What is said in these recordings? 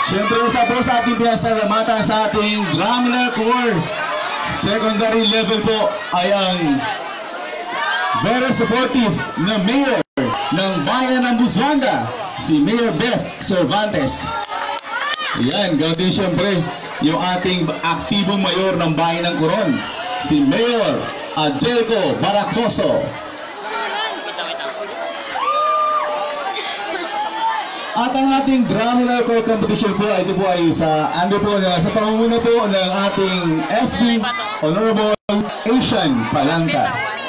Siyempre, isa po sa ating pinasalamatan sa ating Graminar Corps secondary level po ay ang very supportive na mayor ng bayan ng Busuanga, si Mayor Beth Cervantes. Yan, ganoon din siyempre yung ating aktibong mayor ng bayan ng Coron, si Mayor Adelco Baracoso. At ang ating Graminar Corps competition po, ito po ay sa pangunguna po ng ating SB Honorable Asian Palangka.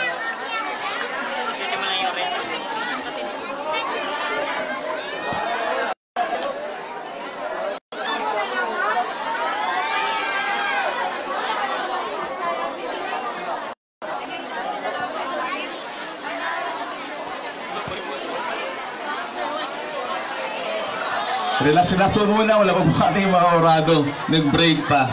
Relax muna, wala pa po ating mga orado. Nag-break pa.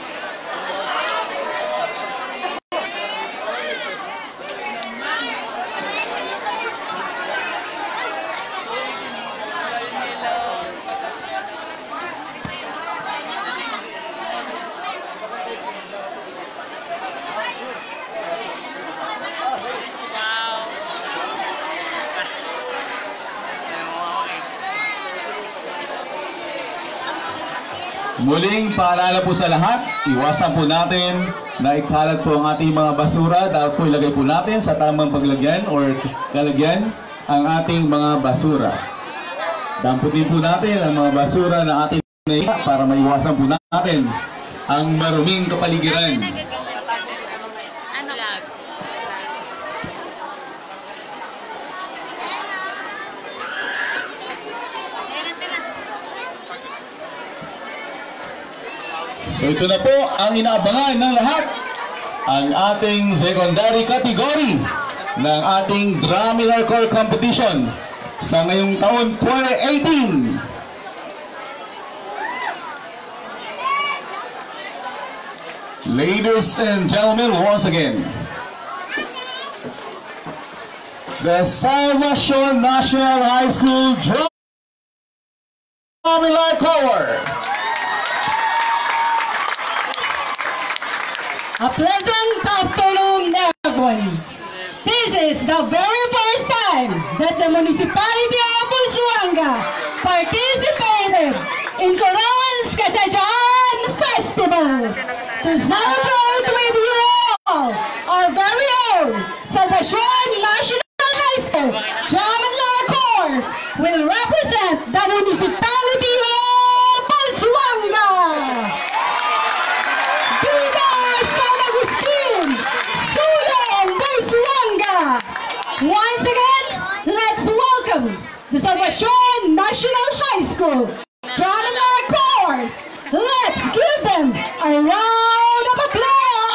Muling paalala po sa lahat, iwasan po natin na ikalat po ang ating mga basura. Dapat po ilagay po natin sa tamang paglagyan or lalagyan ang ating mga basura. Damputin po natin ang mga basura na ating naiya para maiwasan po natin ang maruming kapaligiran. So ito na po ang inaabangan ng lahat, ang ating secondary category ng ating Graminar Corps competition sa ngayong taon 2018. Ladies and gentlemen, once again, the Salvacion National High School Graminar Corps. A pleasant afternoon, everyone. This is the very first time that the municipality of Busuanga participated in Coron's Kasajan Festival to celebrate with you all our very own Salvacion National High School Graminar Corps will represent the municipality of Busuanga. Once again, let's welcome the Salvacion National High School Graminar Corps. Let's give them a round of applause.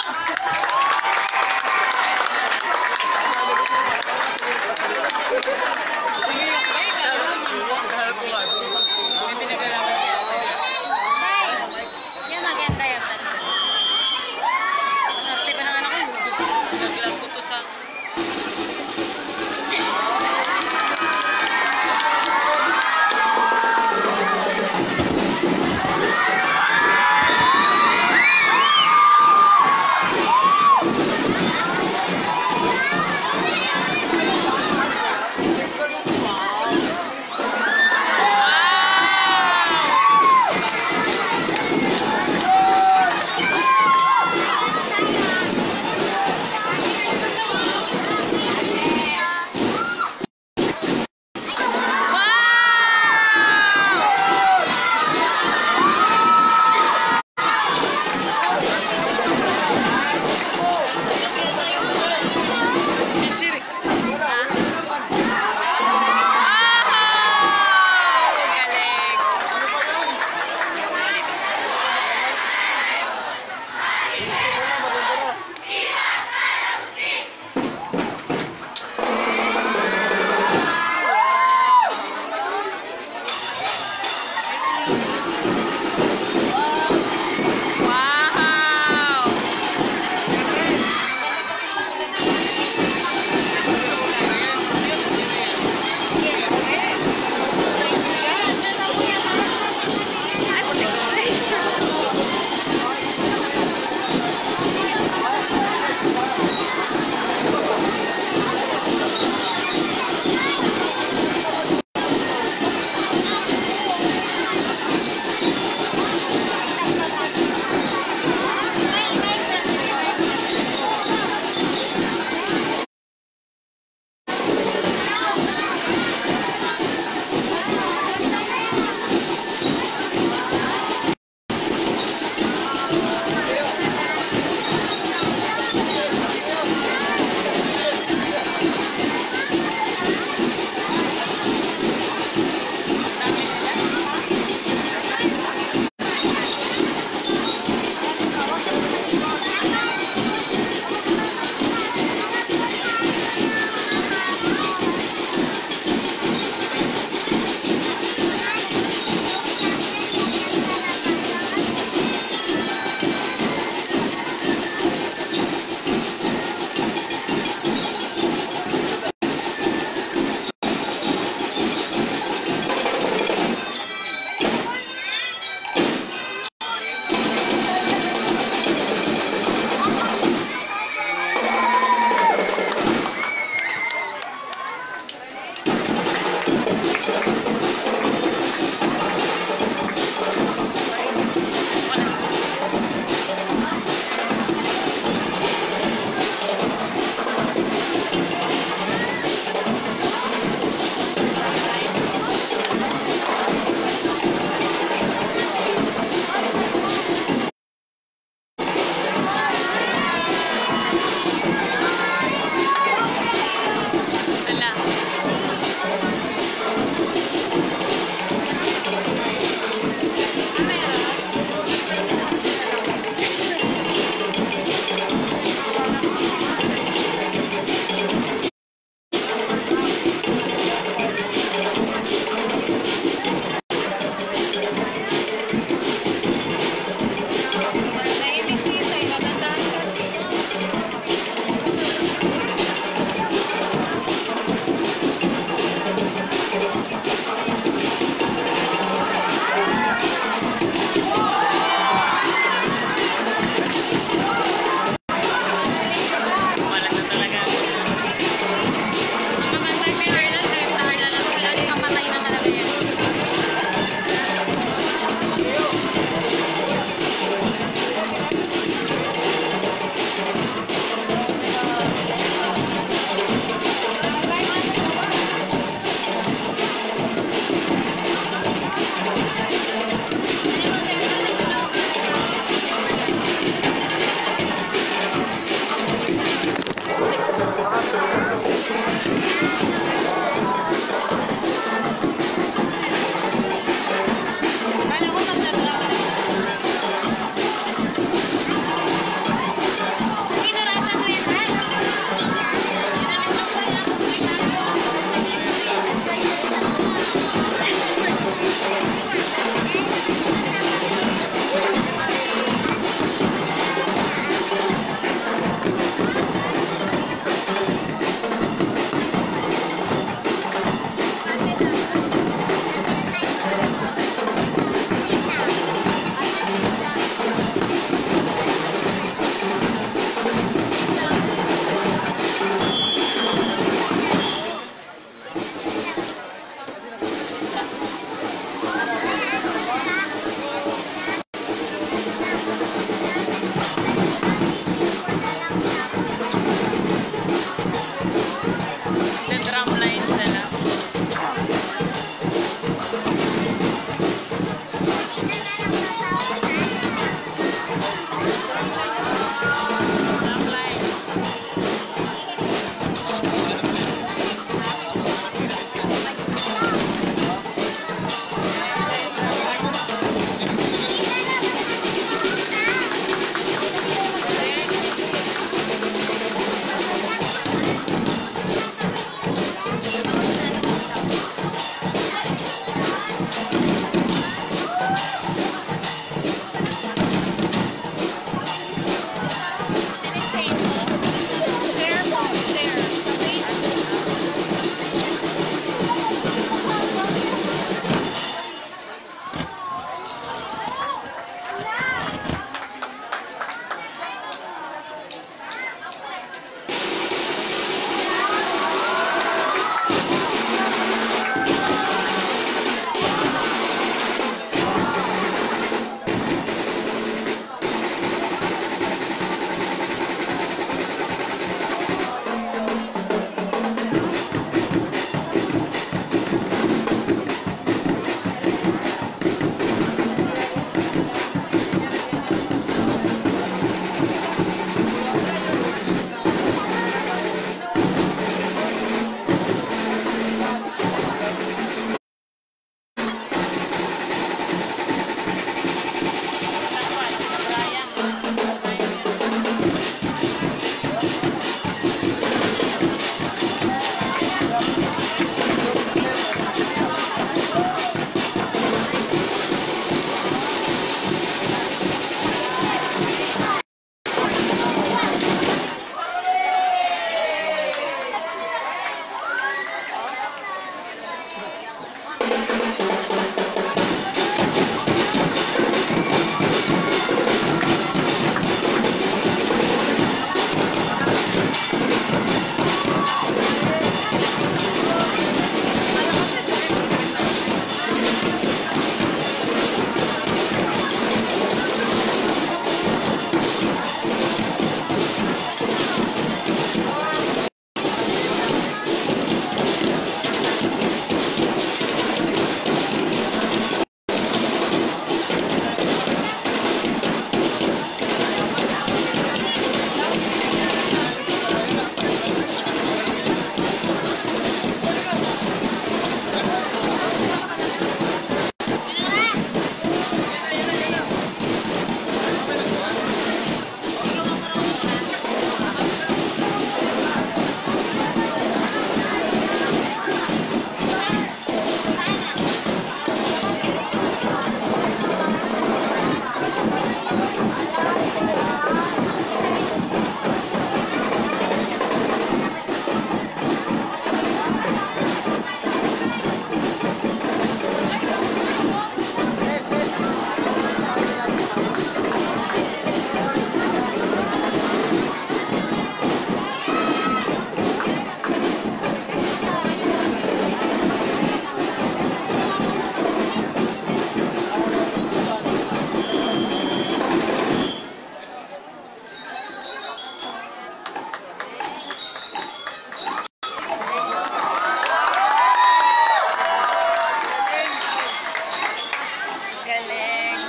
Galing.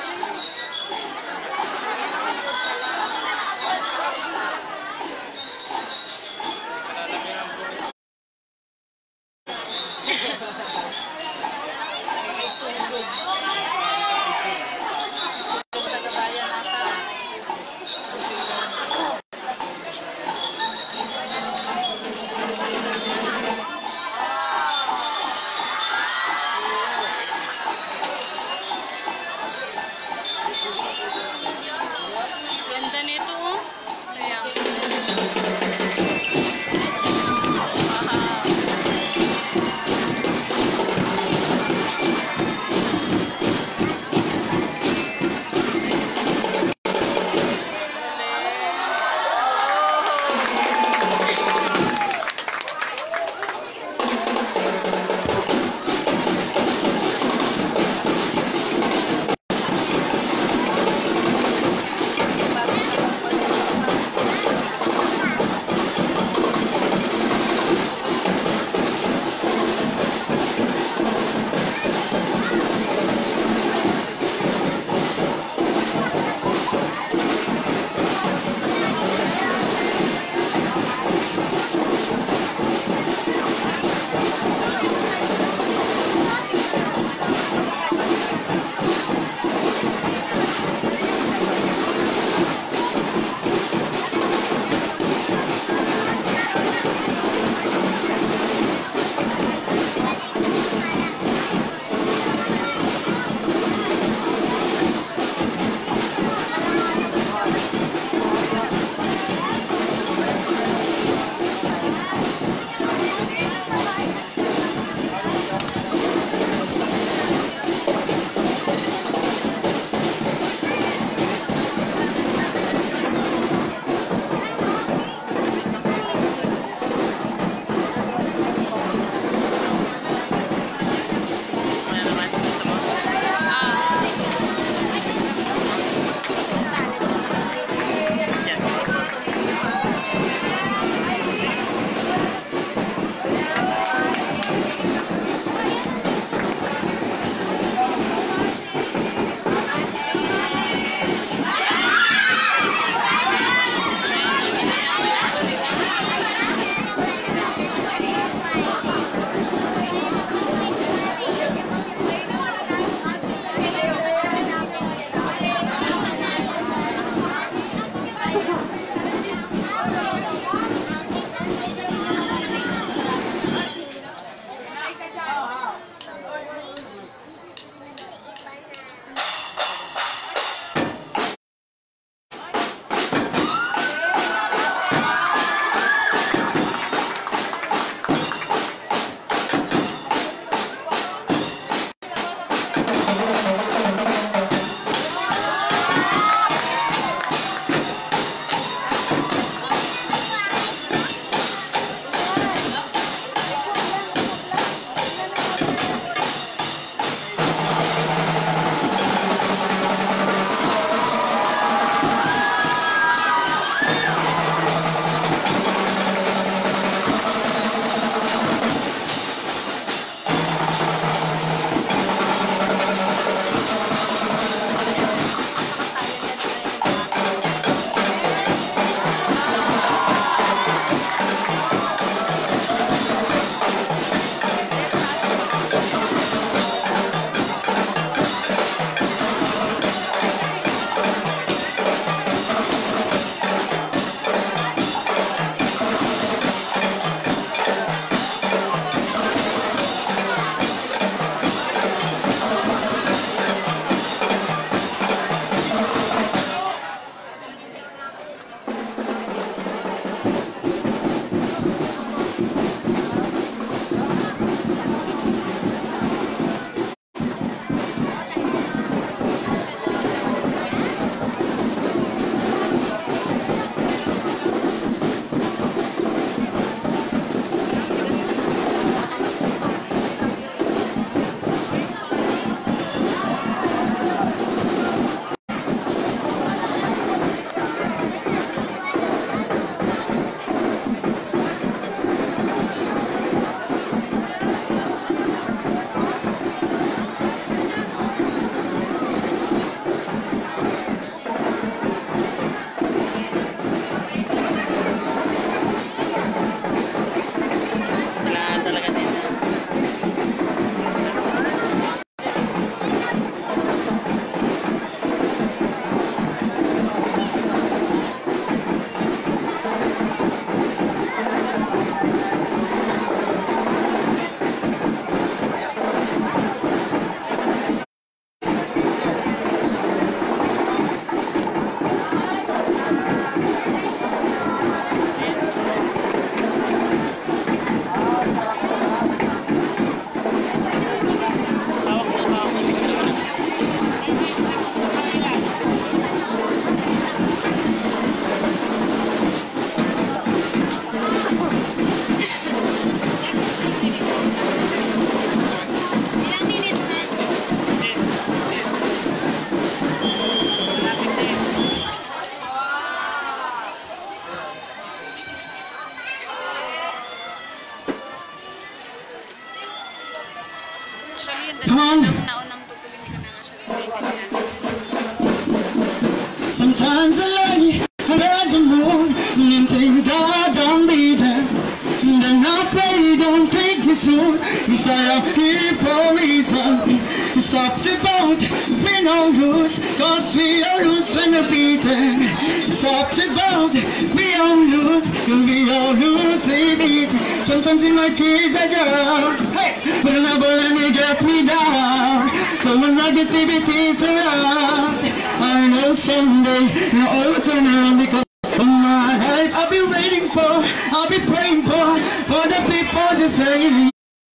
about win or lose, cause we all lose when we're beaten. It's not about we all lose, we beat. Sometimes in my case I jump, hey, but never let me get me down. So when negativity's around, I know someday you'll all turn around because of my life. I'll be waiting for, I'll be praying for the people to say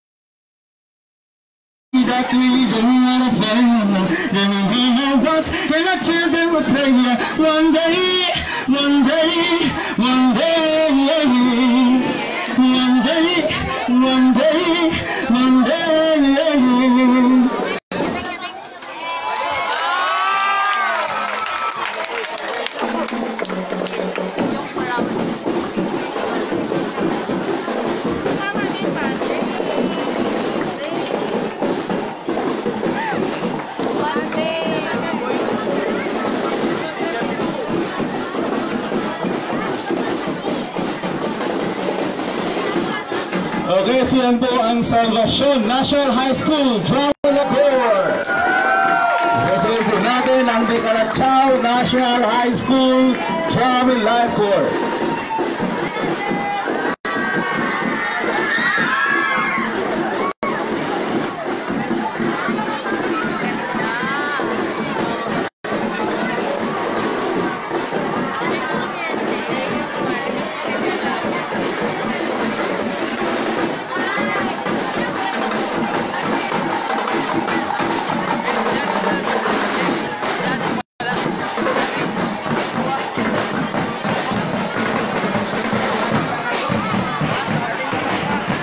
that we don't wanna play. Then we know us, when our children will play. One day, one day, one day, one day, one day, one day. Okay, so yan po ang Salvacion National High School Drama Corps. Sasabihin po natin ang Decalachaw National High School Drama Corps.